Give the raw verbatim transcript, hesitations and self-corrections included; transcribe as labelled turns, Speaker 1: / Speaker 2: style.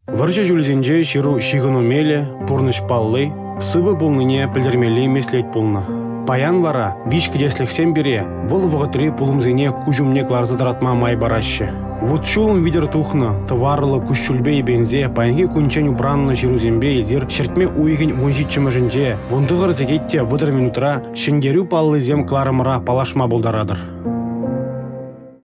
Speaker 1: Варжа жүлзенже ширу шигыну меле, пурныш паллы, сыбы булныне пілдермелі меслет пулны. Паян вара, виш кедесліксен бере, бұл вғытри пулымзене кужумне кларзы таратма май барашы. Вот шулым видер тухна, товарлы кушчульбе и бензе, паянге кунчен убранны ширузембе изир, шертме уйген вунжитчымы жінже, вундығыр зекетте выдыр минутра, шенгерю паллы зем кларымыра палашма болдарадыр.